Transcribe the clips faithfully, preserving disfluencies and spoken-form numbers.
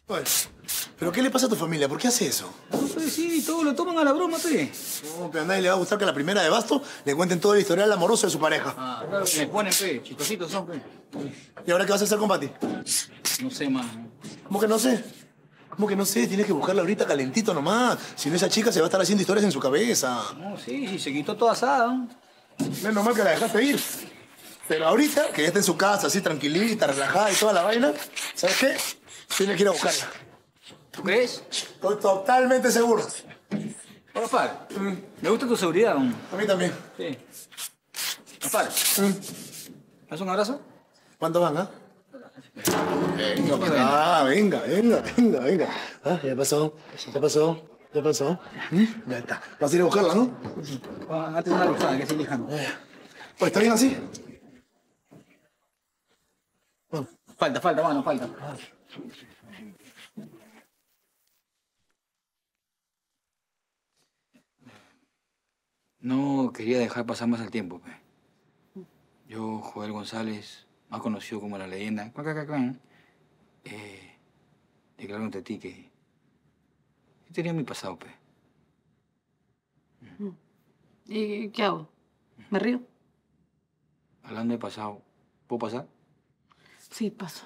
Oye, ¿pero qué le pasa a tu familia? ¿Por qué hace eso? No, pues sí, todos lo toman a la broma, pe. No, pero a nadie le va a gustar que a la primera de basto le cuenten todo el historial amoroso de su pareja. Ah, claro que me ponen, pe. Chistositos son, pe. ¿Y ahora qué vas a hacer con Pati? No sé, man. ¿Cómo que no sé? ¿Cómo que no sé? Tienes que buscarla ahorita calentito nomás. Si no, esa chica se va a estar haciendo historias en su cabeza. No, sí, sí, se quitó toda asada. Menos mal que la dejaste ir. Pero ahorita, que ya está en su casa, así tranquilita, relajada y toda la vaina, ¿sabes qué? Tienes que ir a buscarla. ¿Tú crees? Estoy totalmente seguro. Rafael, mm. me gusta tu seguridad. ¿No? A mí también. Sí. Rafael, mm. ¿me das un abrazo? ¿Cuántos van, ah? Venga, ah, venga, venga, venga, venga. Ah, ya pasó, ya pasó, ya pasó. ¿Mm? Ya está. Vas a ir a buscarla, ¿no? Ah, antes de una lijada, que estoy lijando. Pues, ¿está bien así? Bueno. Falta, falta, mano, falta. Ah. No quería dejar pasar más el tiempo, pe. Yo, Joel González, más conocido como la leyenda, eh, declaro ante ti que yo tenía mi pasado, pe. ¿Y qué hago? ¿Me río? Hablando de pasado, ¿puedo pasar? Sí, paso.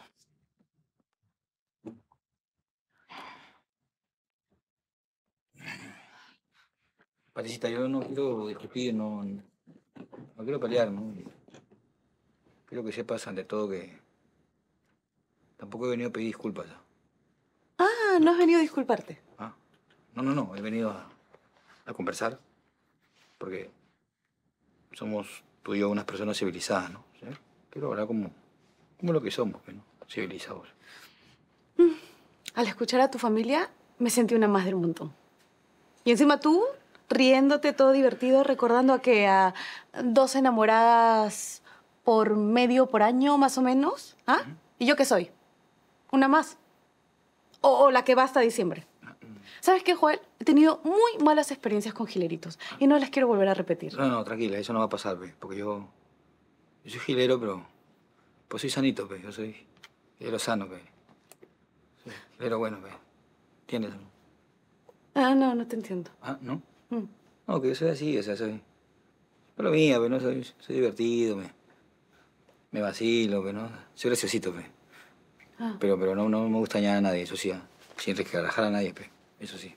Paticita, yo no quiero discutir, no, no quiero pelear, ¿no? Quiero que sepas ante todo que tampoco he venido a pedir disculpas. Ah, ¿no has venido a disculparte? Ah, no, no, no, he venido a, a conversar porque somos tú y yo unas personas civilizadas, ¿no? ¿Sí? Quiero hablar como, como lo que somos, ¿no? Civilizados. Mm. Al escuchar a tu familia, me sentí una más del montón. Y encima tú, riéndote, todo divertido, recordando a que a dos enamoradas por medio por año, más o menos. ¿Ah? Uh-huh. ¿Y yo qué soy? ¿Una más? O, o la que va hasta diciembre. Uh-huh. ¿Sabes qué, Joel? He tenido muy malas experiencias con gileritos y no las quiero volver a repetir. No, no, tranquila, eso no va a pasar, pe, porque yo... Yo soy gilero, pero... Pues soy sanito, pe. Yo soy gilero sano, pe. Sí, pero bueno, pe. ¿Entiendes? Ah, no, no te entiendo. Ah, ¿no? Mm. No, que yo soy así, o sea, soy... Pero mía, pe, ¿no? Soy, soy divertido, me... Me vacilo, pe, ¿no? Soy graciosito, pe. Ah. Pero, pero no, no me gusta dañar a nadie, eso sí. Sin resquebrajar a nadie, pe. Eso sí.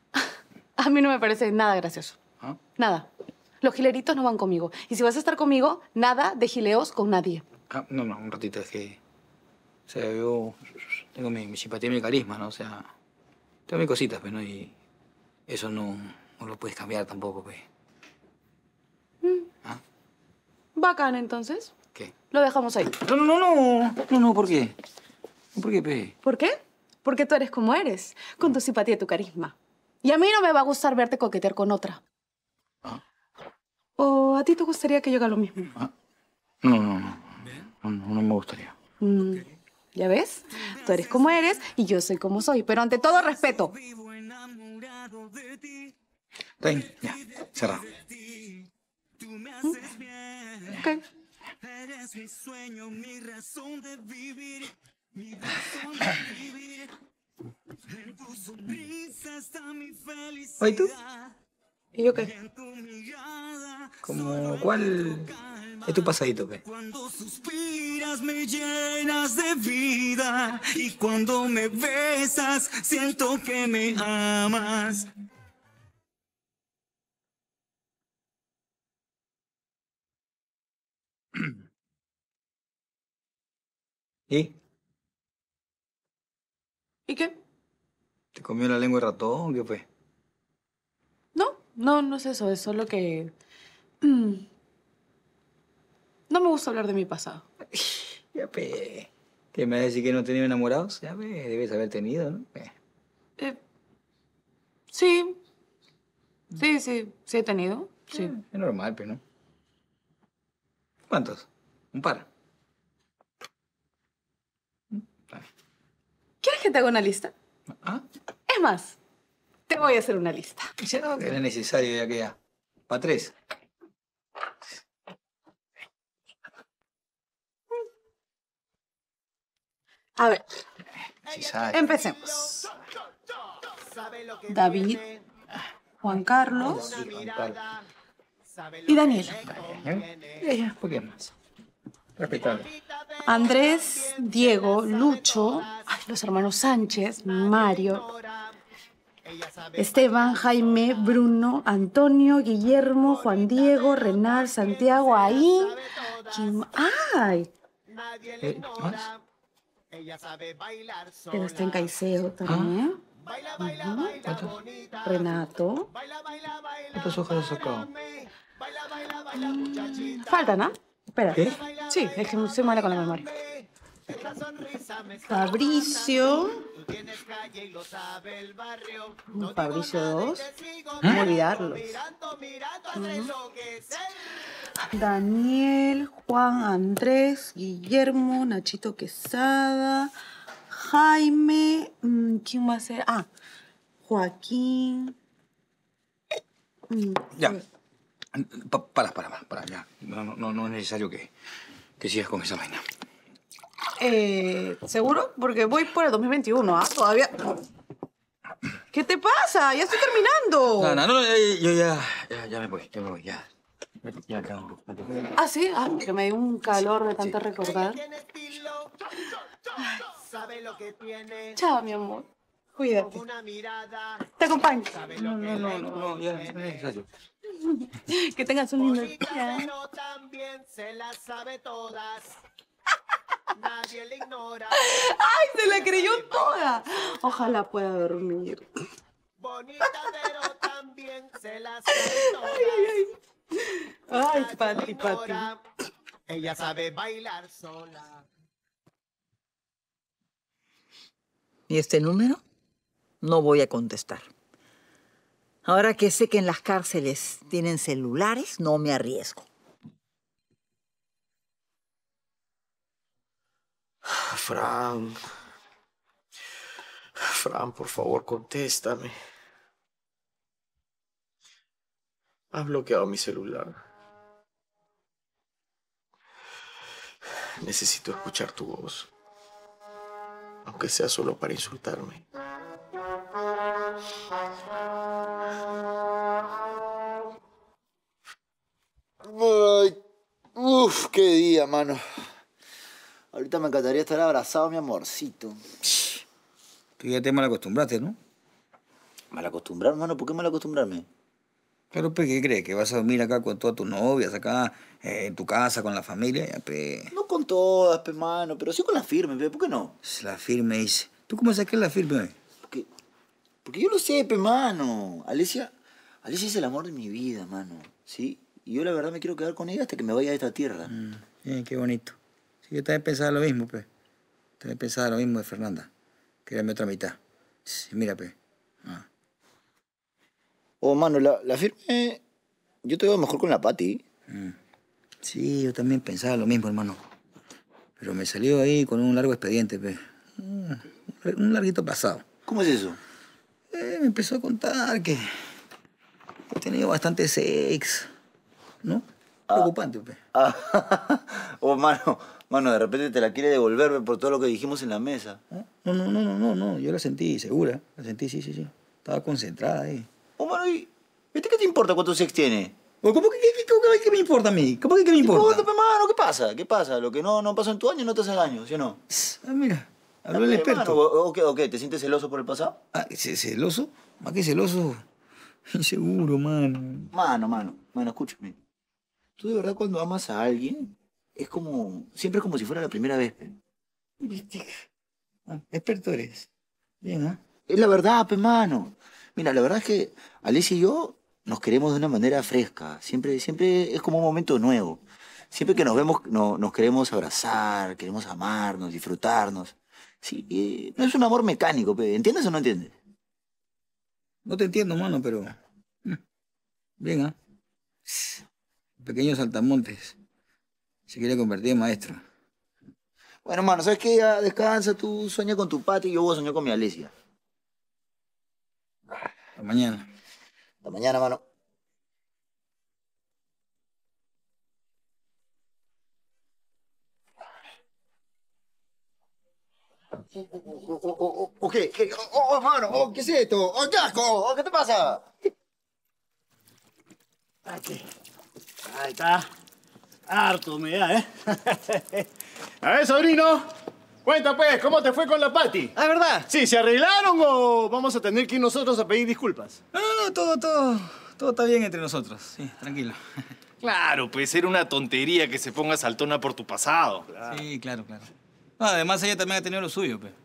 A mí no me parece nada gracioso. ¿Ah? Nada. Los gileritos no van conmigo. Y si vas a estar conmigo, nada de gileos con nadie. Ah, no, no, un ratito, es que... O sea, yo tengo mi, mi simpatía y mi carisma, ¿no? O sea, tengo mis cositas, pues, ¿no? Y eso no, no lo puedes cambiar tampoco, pues. Mm. ¿Ah? Bacán, entonces. ¿Qué? Lo dejamos ahí. No, no, no, no. No, no, ¿por qué? ¿Por qué, pe? ¿Por qué? Porque tú eres como eres, con tu simpatía y tu carisma. Y a mí no me va a gustar verte coquetear con otra. ¿Ah? ¿O a ti te gustaría que yo haga lo mismo? ¿Ah? No, no, no. No, no, no me gustaría. Mm, ¿ya ves? Tú eres como eres y yo soy como soy. Pero ante todo, respeto. Está bien, ya. Cerrado. ¿Mm? Ok. ¿Oye, tú? ¿Y yo qué? ¿Cómo cuál es tu pasadito, pe? Cuando suspiras me llenas de vida y cuando me besas siento que me amas. ¿Y? ¿Y qué? ¿Te comió la lengua el ratón? ¿Qué fue? No, no, no es eso. Es solo que... Mm, no me gusta hablar de mi pasado. Ya, pe. ¿Qué me vas a decir que no he tenido enamorados? Ya, pe. Debes haber tenido, ¿no? Pe. Eh, sí. Sí, sí. Sí he tenido. Sí. Eh, es normal, pe, ¿no? ¿Cuántos? Un par. ¿Quieres que te haga una lista? ¿Ah? Es más, te voy a hacer una lista. Ya no, que era necesario ya que ya. Pa' tres. A ver, Sí sabe. Empecemos. David, Juan Carlos Sí, Juan Carlos. y Daniel. Ya, ya, ¿por qué más? Respetable. Andrés, Diego, Lucho, ay, los hermanos Sánchez, Mario, Esteban, Jaime, Bruno, Antonio, Guillermo, Juan Diego, Renal, Santiago, Aín. ¿Quién ma- ¡Ay! Eh, ¿Más? Sebastián Caicedo también. ¿Cuántos? Renato. ¿Cuántos ojos has sacado? Faltan, ¿ah? Espera. ¿Qué? Sí, es que soy mala con la memoria. Fabricio. Fabricio dos. No olvidarlos. Daniel, Juan, Andrés, Guillermo, Nachito Quesada, Jaime, mm, ¿quién va a ser? Ah, Joaquín. Mm, Ya. Pa- Para, para, para, para, ya. No, no, no, no es necesario que, que sigas con esa vaina. Eh, ¿seguro? Porque voy por el dos mil veintiuno, ¿ah? Todavía... ¿Qué te pasa? Ya estoy terminando. No, no, no, eh, yo ya, ya, ya me voy, ya me voy, ya. Ya, ya, ya. Ah, sí, ah, que me dio un calor de tanto recordar. Chao, mi amor. Cuídate. Te acompaño. No, no, no, no, no, ya, no es necesario. Que tengas un lindo día. Pero también se las sabe todas. Nadie le ignora. ¡Ay, se la creyó toda! Ojalá pueda dormir. Bonita, pero también se las sabe todas. Ay, Nadie Pati, le Pati. ignora. Ella sabe bailar sola. ¿Y este número? No voy a contestar. Ahora que sé que en las cárceles tienen celulares, no me arriesgo. Fran. Fran, por favor, contéstame. Has bloqueado mi celular. Necesito escuchar tu voz. Aunque sea solo para insultarme. Ay, uf, qué día, mano. Ahorita me encantaría estar abrazado, mi amorcito. Tú ya te mal acostumbraste, ¿no? ¿Mal acostumbrar, mano? ¿Por qué mal acostumbrarme? Pero, pues, ¿qué crees? ¿Que vas a dormir acá con todas tus novias, acá eh, en tu casa, con la familia? Ya, pe. No con todas, pe, mano, pero sí con la firme, pe. ¿Por qué no? La firme dice. ¿Tú cómo sabes que es la firme? Porque, porque yo lo sé, pe, mano. Alicia, Alicia es el amor de mi vida, mano. ¿Sí? Y yo la verdad me quiero quedar con ella hasta que me vaya de esta tierra. Mm, bien, qué bonito. Sí, yo también pensaba lo mismo, pe. También pensaba lo mismo de Fernanda. Que era mi otra mitad. Sí, mira, pe. Ah. Oh, mano, la, la firme... Yo te veo mejor con la Pati. Mm. Sí, yo también pensaba lo mismo, hermano. Pero me salió ahí con un largo expediente, pe. Mm, un larguito pasado. ¿Cómo es eso? Eh, me empezó a contar que he tenido bastante sex, ¿no? Preocupante, pe. Ah, oh, mano, mano, de repente te la quiere devolver por todo lo que dijimos en la mesa. No, no, no, no, no, no. Yo la sentí segura. La sentí, sí, sí, sí. Estaba concentrada ahí. Oh, mano, ¿y viste qué te importa cuántos sex tiene? ¿Cómo que qué, qué, qué- qué me importa a mí? ¿Cómo que qué me ¿Qué importa? importa, pe, mano? ¿Qué pasa? ¿Qué pasa? Lo que no, no pasó en tu año no te hace daño, ¿sí o no? Ah, mira, habló el Eh, experto. mano, ¿o, o qué, o qué? ¿Te sientes celoso por el pasado? Ah, ¿ce- ¿celoso? Más que celoso. Inseguro, mano. Mano, mano, mano, escúchame. Tú de verdad cuando amas a alguien, es como... Siempre es como si fuera la primera vez, pe. ¿Viste? Ah, experto eres. Bien, ¿ah? Es la verdad, pe, mano. Mira, la verdad es que Alicia y yo nos queremos de una manera fresca. Siempre, siempre es como un momento nuevo. Siempre que nos vemos no, nos queremos abrazar, queremos amarnos, disfrutarnos. Sí, y no es un amor mecánico, pe. ¿Entiendes o no entiendes? No te entiendo, mano, pero... mm, bien, ¿ah? Pequeño saltamontes. Se quiere convertir en maestro. Bueno, mano, ¿sabes qué? Ya descansa, tú sueña con tu Pati y yo voy a soñar con mi Alicia. Hasta mañana. Hasta mañana, mano. ¿O, o, o, o qué? ¿Qué? Oh, hermano, oh, ¿qué es esto? ¡Oh, Jasco! Oh, ¿qué te pasa? Aquí. Ahí está. Harto humedad, ¿eh? A ver, sobrino. Cuenta, pues, ¿cómo te fue con la Pati? Ah, ¿verdad? Sí, ¿se arreglaron o vamos a tener que ir nosotros a pedir disculpas? No, no, no, todo, todo, todo está bien entre nosotros. Sí, tranquilo. Claro, pues era una tontería que se ponga saltona por tu pasado. Sí, claro, claro. No, además, ella también ha tenido lo suyo, pues.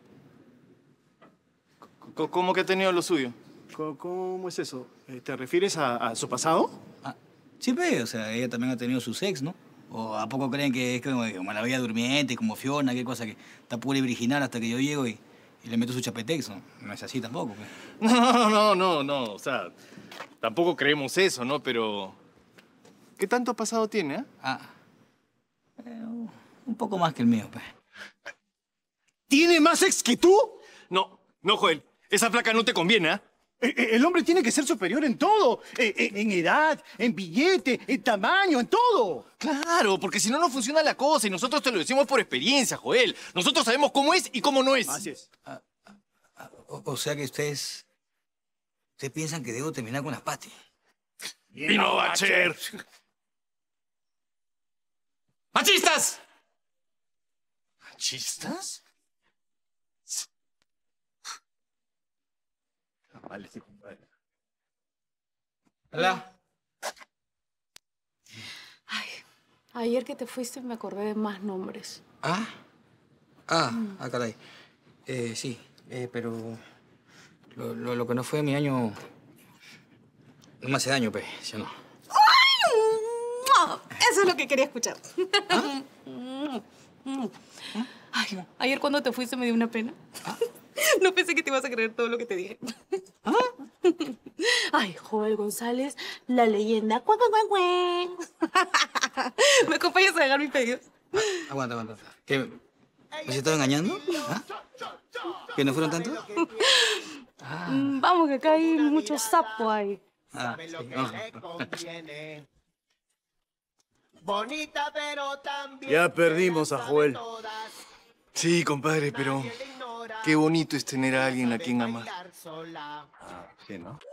C- ¿Cómo que ha tenido lo suyo? Co- ¿Cómo es eso? Eh, ¿Te refieres a, a su pasado? Ah, sí, pues, o sea, ella también ha tenido sus ex, ¿no? ¿O a poco creen que es como, como la Bella Durmiente, como Fiona, qué cosa que está pura y virginal hasta que yo llego y, y le meto su chapetex? No, no es así tampoco, pues. No, no, no, no. O sea, tampoco creemos eso, ¿no? Pero... ¿Qué tanto pasado tiene, eh? Ah, eh, un poco más que el mío, pues. ¿Tiene más ex que tú? No, no, Joel. Esa placa no te conviene, ¿eh? Eh, eh, El hombre tiene que ser superior en todo. Eh, eh, En edad, en billete, en tamaño, en todo. Claro, porque si no, no funciona la cosa y nosotros te lo decimos por experiencia, Joel. Nosotros sabemos cómo es y cómo no es. Así es. O, o sea que ustedes... Ustedes piensan que debo terminar con las Pati. ¡Vino Bacher! ¡Machistas! ¿Machistas? Vale, sí, compadre. Hola. Ay, ayer que te fuiste me acordé de más nombres. Ah. Ah, ah, caray. Eh, sí, eh, pero... Lo, lo, lo que no fue mi año... No me hace daño, pues, ¿sí o no? Eso es lo que quería escuchar. Ay, ayer cuando te fuiste me dio una pena. No pensé que te ibas a creer todo lo que te dije. Ay, Joel González, la leyenda. Cuac, cuac, cuac, cuac. ¿Me acompañas a dejar mis pedidos? Aguanta, aguanta. ¿Qué? ¿Me has estado engañando? ¿Ah? ¿Que no fueron tantos? Mm, Vamos, que acá hay mucho sapo ahí. Ah, Sabe sí, lo que vamos. le conviene. Bonita, pero también. Ya perdimos se a las Joel. sabe todas. Sí, compadre, pero... Nadie le ignora. Qué bonito es tener a alguien a Sabe quien amar. bailar sola. Sí, ¿no?